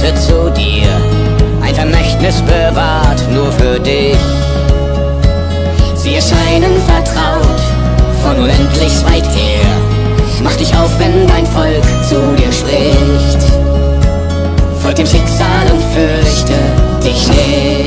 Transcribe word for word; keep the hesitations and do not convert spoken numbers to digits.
Worte zu dir, ein Vermächtnis bewahrt nur für dich. Sie erscheinen vertraut, von unendlich weit her. Mach dich auf, wenn dein Volk zu dir spricht. Folg dem Schicksal und fürchte dich nicht.